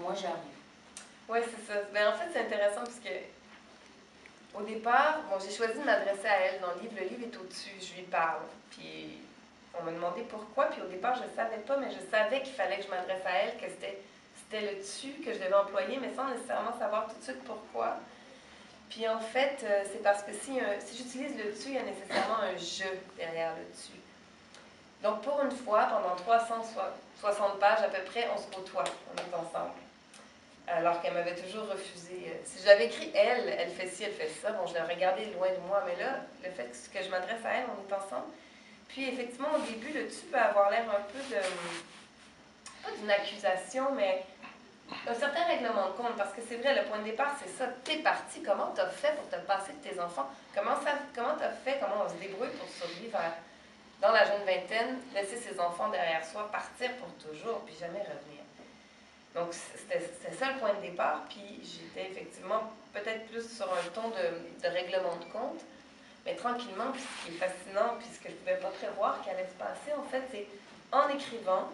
moi j'arrive. Oui, c'est ça. Ben, en fait, c'est intéressant parce que au départ, bon, j'ai choisi de m'adresser à elle dans le livre. Le livre est au-dessus, je lui parle. Puis on m'a demandé pourquoi. Puis au départ, je ne savais pas, mais je savais qu'il fallait que je m'adresse à elle, que c'était le tu que je devais employer, mais sans nécessairement savoir tout de suite pourquoi. Puis en fait, c'est parce que si j'utilise le tu, il y a nécessairement un je derrière le tu. Donc pour une fois, pendant 360 pages à peu près, on se côtoie, on est ensemble. Alors qu'elle m'avait toujours refusé. Si je l'avais écrit elle fait ci, elle fait ça, bon, je l'ai regardé loin de moi, mais là, le fait que je m'adresse à elle, on est ensemble. Puis effectivement, au début, le tu peut avoir l'air un peu de, pas d'une accusation, mais un certain règlement de compte, parce que c'est vrai, le point de départ, c'est ça. T'es parti, comment t'as fait pour te passer de tes enfants? Comment t'as fait, comment on se débrouille pour survivre dans la jeune vingtaine, laisser ses enfants derrière soi, partir pour toujours, puis jamais revenir. Donc, c'était ça le point de départ, puis j'étais effectivement peut-être plus sur un ton de règlement de compte, mais tranquillement, puis ce qui est fascinant, puis ce que je ne pouvais pas prévoir qui allait se passer, en fait, c'est en écrivant.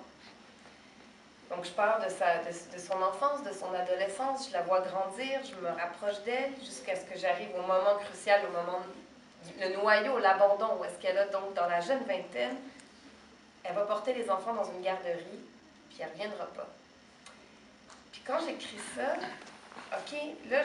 Donc, je parle de son enfance, de son adolescence, je la vois grandir, je me rapproche d'elle jusqu'à ce que j'arrive au moment crucial, au moment, le noyau, l'abandon, où est-ce qu'elle a, donc, dans la jeune vingtaine, elle va porter les enfants dans une garderie, puis elle ne reviendra pas. Puis quand j'écris ça, OK, là,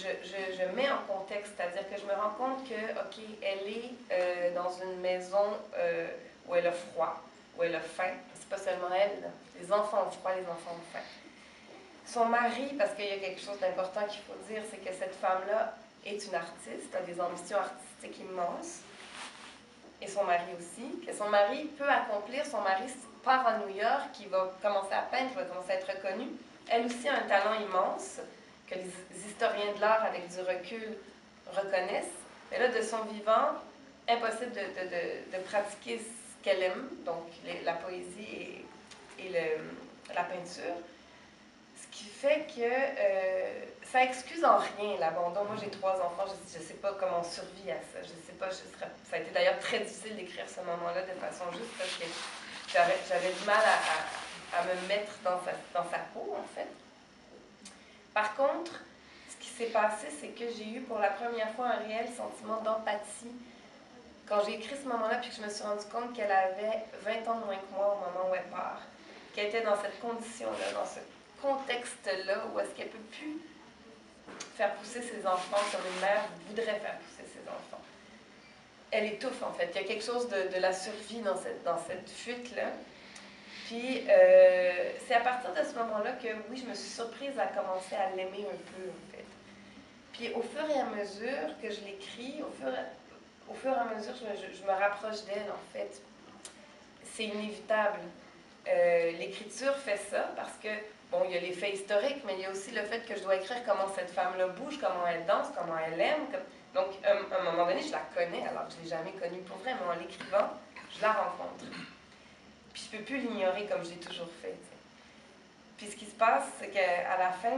je mets en contexte, c'est-à-dire que je me rends compte que, OK, elle est dans une maison où elle a froid, où elle a faim. C'est pas seulement elle, là. Les enfants ont froid, les enfants ont faim. Son mari, parce qu'il y a quelque chose d'important qu'il faut dire, c'est que cette femme-là est une artiste, a des ambitions artistiques immenses, et son mari aussi, que son mari peut accomplir. Son mari part à New York, qui va commencer à peindre, qui va commencer à être reconnu. Elle aussi a un talent immense, que les historiens de l'art, avec du recul, reconnaissent. Mais là, de son vivant, impossible de pratiquer ce qu'elle aime, donc la poésie et la peinture. Ce qui fait que ça excuse en rien l'abandon. Moi, j'ai 3 enfants, je ne sais pas comment on survit à ça. Je ne sais pas, ça a été d'ailleurs très difficile d'écrire ce moment-là de façon juste parce que j'avais du mal à me mettre dans sa peau, en fait. Par contre, ce qui s'est passé, c'est que j'ai eu pour la première fois un réel sentiment d'empathie quand j'ai écrit ce moment-là, puis que je me suis rendu compte qu'elle avait 20 ans de moins que moi au moment où elle part, qu'elle était dans cette condition-là, dans ce contexte-là, où est-ce qu'elle ne peut plus faire pousser ses enfants comme une mère voudrait faire pousser ses enfants. Elle étouffe, en fait. Il y a quelque chose de la survie dans cette fuite-là. Puis, c'est à partir de ce moment-là que, oui, je me suis surprise à commencer à l'aimer un peu, en fait. Puis, au fur et à mesure que je l'écris, au fur et à mesure, je me rapproche d'elle, en fait. C'est inévitable. L'écriture fait ça parce que, bon, il y a les faits historiques, mais il y a aussi le fait que je dois écrire comment cette femme-là bouge, comment elle danse, comment elle aime. Donc, à un moment donné, je la connais, alors que je ne l'ai jamais connue pour vrai, mais en l'écrivant, je la rencontre. Puis je ne peux plus l'ignorer comme je l'ai toujours fait. T'sais. Puis ce qui se passe, c'est qu'à la fin,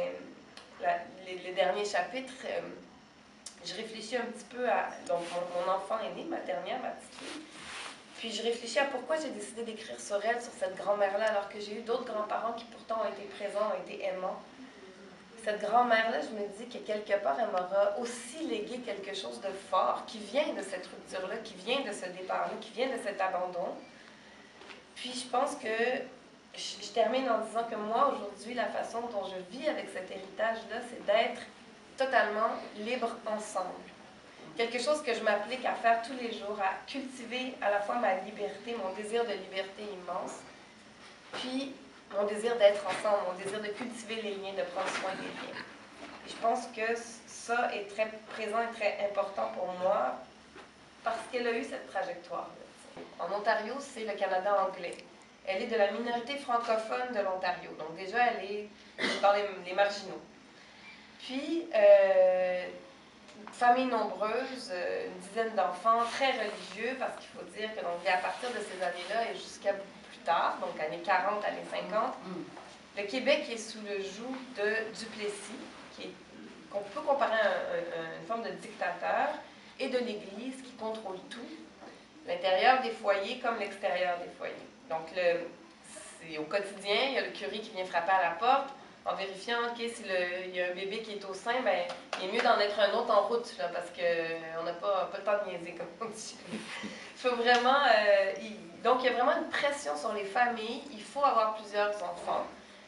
les derniers chapitres, je réfléchis un petit peu à... Donc, mon enfant est né, ma petite fille. Puis je réfléchis à pourquoi j'ai décidé d'écrire sur elle, sur cette grand-mère-là, alors que j'ai eu d'autres grands-parents qui pourtant ont été présents, ont été aimants. Cette grand-mère-là, je me dis que quelque part, elle m'aura aussi légué quelque chose de fort qui vient de cette rupture-là, qui vient de ce départ-là, qui vient de cet abandon. Puis je pense que je termine en disant que moi, aujourd'hui, la façon dont je vis avec cet héritage-là, c'est d'être totalement libre ensemble. Quelque chose que je m'applique à faire tous les jours, à cultiver à la fois ma liberté, mon désir de liberté immense, puis mon désir d'être ensemble, mon désir de cultiver les liens, de prendre soin des liens. Et je pense que ça est très présent et très important pour moi parce qu'elle a eu cette trajectoire-là. En Ontario, c'est le Canada anglais. Elle est de la minorité francophone de l'Ontario. Donc déjà, elle est dans les marginaux. Puis, famille nombreuse, une dizaine d'enfants, très religieux, parce qu'il faut dire que donc, à partir de ces années-là et jusqu'à beaucoup plus tard, donc années 40, années 50, le Québec est sous le joug de Duplessis, qu'on peut comparer à une forme de dictateur, et de l'Église qui contrôle tout, l'intérieur des foyers comme l'extérieur des foyers. Donc, c'est au quotidien, il y a le curé qui vient frapper à la porte. en vérifiant, OK, si il y a un bébé qui est au sein, ben, il est mieux d'en être un autre en route, là, parce qu'on n'a pas le temps de niaiser, comme on dit. Il faut vraiment... donc, il y a vraiment une pression sur les familles. Il faut avoir plusieurs enfants.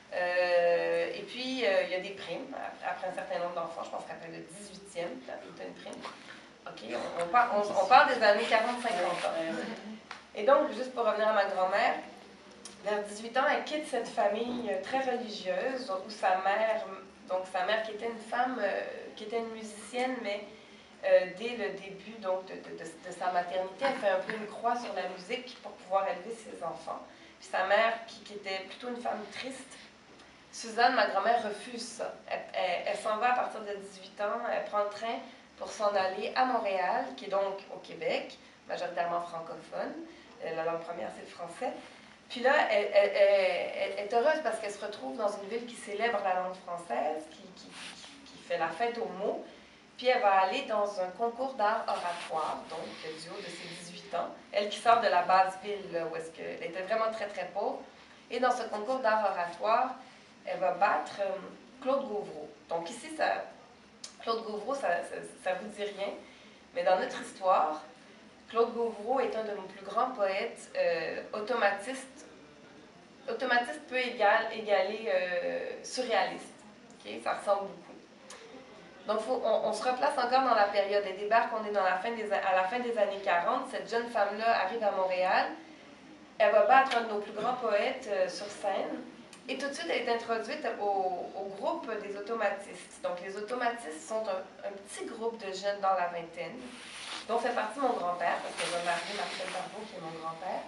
Et puis, il y a des primes. Après un certain nombre d'enfants, je pense qu'après le 18e, tu as une prime. OK, on parle des années 40-50 ans. Et donc, juste pour revenir à ma grand-mère, vers 18 ans, elle quitte cette famille très religieuse, où sa mère qui était une femme, qui était une musicienne, mais dès le début donc, de sa maternité, elle fait un peu une croix sur la musique pour pouvoir élever ses enfants. Puis sa mère, qui était plutôt une femme triste, Suzanne, ma grand-mère, refuse ça. Elle s'en va à partir de 18 ans, elle prend le train pour s'en aller à Montréal, qui est donc au Québec, majoritairement francophone. La langue première, c'est le français. Puis là, elle est heureuse parce qu'elle se retrouve dans une ville qui célèbre la langue française, qui fait la fête aux mots. Puis elle va aller dans un concours d'art oratoire, donc du haut de ses 18 ans. Elle qui sort de la basse ville, là, où elle était vraiment très, très pauvre. Et dans ce concours d'art oratoire, elle va battre Claude Gauvreau. Donc ici, Claude Gauvreau, ça vous dit rien. Mais dans notre histoire, Claude Gauvreau est un de nos plus grands poètes automatistes. Automatiste peut égaler surréaliste. Okay? Ça ressemble beaucoup. Donc, on se replace encore dans la période. Elle débarque, on est à la fin des années 40. Cette jeune femme-là arrive à Montréal. Elle va battre un de nos plus grands poètes sur scène. Et tout de suite, elle est introduite au groupe des automatistes. Donc, les automatistes sont un petit groupe de jeunes dans la vingtaine, dont fait partie mon grand-père, parce qu'elle va marier Marcel Barbeau, qui est mon grand-père.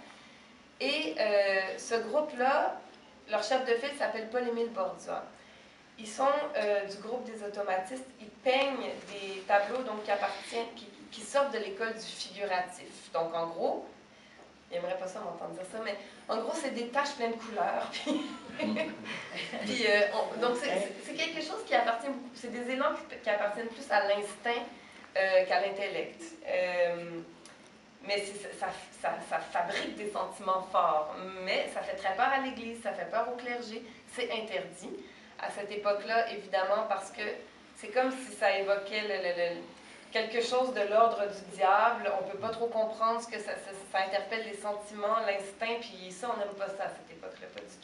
Et ce groupe-là, leur chef de file s'appelle Paul-Émile Borduas. Ils sont du groupe des automatistes. Ils peignent des tableaux donc, qui sortent de l'école du figuratif. Donc, en gros, il n'aimerait pas ça m'entendre dire ça, mais en gros, c'est des taches pleines de couleurs. Donc, c'est quelque chose qui appartient beaucoup. C'est des élans qui appartiennent plus à l'instinct qu'à l'intellect. Mais ça fabrique des sentiments forts. Mais ça fait très peur à l'Église, ça fait peur au clergé. C'est interdit à cette époque-là, évidemment, parce que c'est comme si ça évoquait quelque chose de l'ordre du diable. On ne peut pas trop comprendre ce que ça interpelle les sentiments, l'instinct, puis ça, on n'aime pas ça à cette époque-là, pas du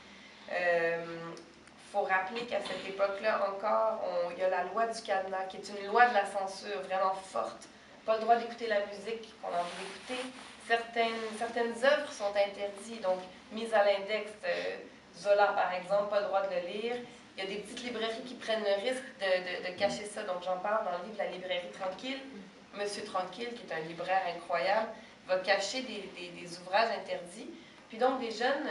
tout. Faut rappeler qu'à cette époque-là encore, il y a la loi du cadenas, qui est une loi de la censure vraiment forte. Pas le droit d'écouter la musique qu'on a envie d'écouter. Certaines œuvres sont interdites, donc mises à l'index. Zola, par exemple, pas le droit de le lire. Il y a des petites librairies qui prennent le risque de cacher ça. Donc, j'en parle dans le livre La librairie tranquille. Monsieur Tranquille, qui est un libraire incroyable, va cacher des ouvrages interdits. Puis donc, des jeunes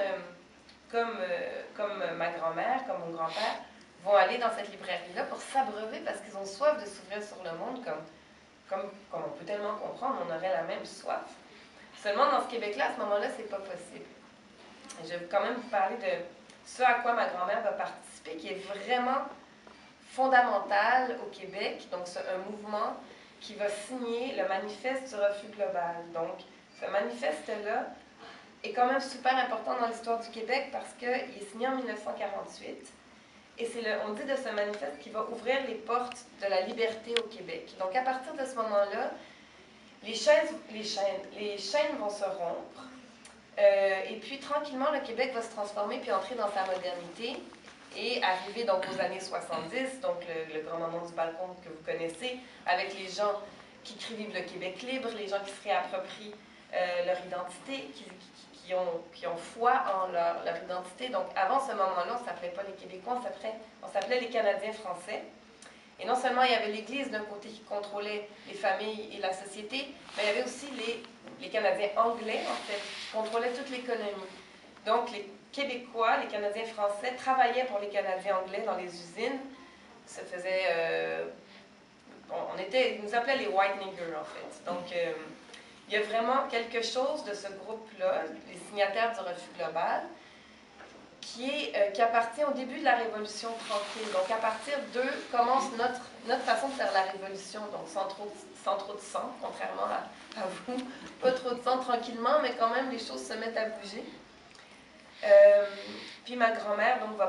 comme ma grand-mère, comme mon grand-père, vont aller dans cette librairie-là pour s'abreuver parce qu'ils ont soif de s'ouvrir sur le monde, comme on peut tellement comprendre, on aurait la même soif. Seulement, dans ce Québec-là, à ce moment-là, c'est pas possible. Et je vais quand même vous parler de ce à quoi ma grand-mère va participer, qui est vraiment fondamental au Québec. Donc, c'est un mouvement qui va signer le manifeste du refus global. Donc, ce manifeste-là est quand même super important dans l'histoire du Québec parce qu'il est signé en 1948. Et on dit de ce manifeste qu'il va ouvrir les portes de la liberté au Québec. Donc, à partir de ce moment-là, les chaînes vont se rompre. Et puis, tranquillement, le Québec va se transformer puis entrer dans sa modernité et arriver donc aux années 70, donc le grand moment du balcon que vous connaissez, avec les gens qui crient Vive le Québec libre, les gens qui se réapproprient leur identité, qui ont foi en leur identité. Donc, avant ce moment-là, on ne s'appelait pas les Québécois, on s'appelait les Canadiens français. Et non seulement il y avait l'Église d'un côté qui contrôlait les familles et la société, mais il y avait aussi les Canadiens anglais, en fait, qui contrôlaient toute l'économie. Donc, les Québécois, les Canadiens français, travaillaient pour les Canadiens anglais dans les usines. Ça faisait... ils nous appelaient les white niggers, en fait. Donc, il y a vraiment quelque chose de ce groupe-là, les signataires du refus global, qui appartient au début de la Révolution tranquille. Donc, à partir d'eux, commence notre façon de faire la Révolution, donc sans trop de sang, contrairement à vous. Pas trop de sang, tranquillement, mais quand même, les choses se mettent à bouger. Puis ma grand-mère donc, va participer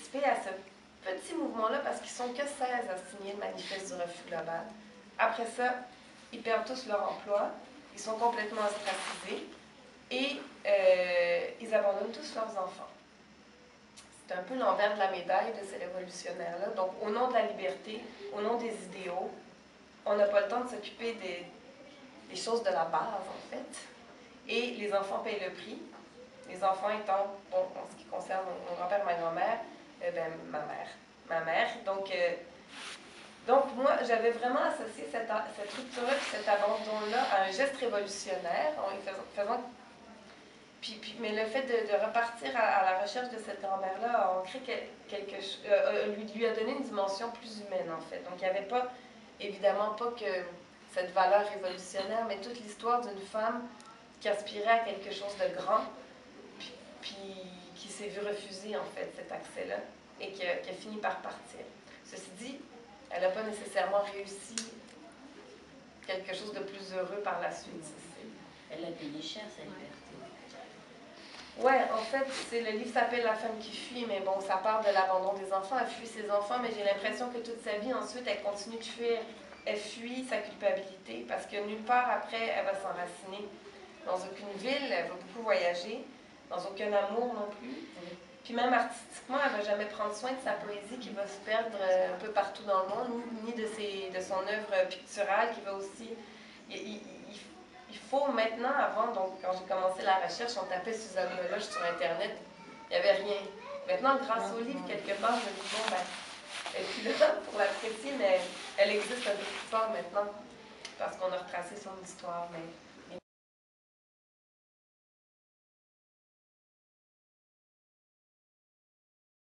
participer à ce petit mouvement-là parce qu'ils sont que 16 à signer le manifeste du refus global. Après ça, ils perdent tous leur emploi, ils sont complètement ostracisés et ils abandonnent tous leurs enfants. C'est un peu l'envers de la médaille de ces révolutionnaires-là. Donc, au nom de la liberté, au nom des idéaux, on n'a pas le temps de s'occuper des choses de la base, en fait. Et les enfants payent le prix. Les enfants étant, bon, en ce qui concerne mon grand-père, ma grand-mère, ma mère. Donc moi, j'avais vraiment associé cette rupture-là, cet abandon-là à un geste révolutionnaire, en faisant mais le fait de repartir à la recherche de cette grand-mère-là a ancré lui a donné une dimension plus humaine, en fait. Donc, il n'y avait pas, évidemment pas que cette valeur révolutionnaire, mais toute l'histoire d'une femme qui aspirait à quelque chose de grand, puis qui s'est vue refuser, en fait, cet accès-là, et qui a fini par partir. Ceci dit, elle n'a pas nécessairement réussi quelque chose de plus heureux par la suite. Elle a payé cher, sa liberté. Ouais, en fait, le livre s'appelle La femme qui fuit, mais bon, ça parle de l'abandon des enfants. Elle fuit ses enfants, mais j'ai l'impression que toute sa vie, ensuite, elle continue de fuir. Elle fuit sa culpabilité, parce que nulle part après, elle va s'enraciner. Dans aucune ville, elle va beaucoup voyager, dans aucun amour non plus. Puis même artistiquement, elle ne va jamais prendre soin de sa poésie qui va se perdre un peu partout dans le monde, ni de son œuvre picturale qui va aussi... Il faut maintenant, avant, donc quand j'ai commencé la recherche, on tapait Suzanne Meloche sur Internet, il n'y avait rien. Maintenant, grâce au livre, quelque part, je me dis, bon, ben, elle est plus là pour l'apprécier, mais elle existe un peu plus fort maintenant, parce qu'on a retracé son histoire. Mais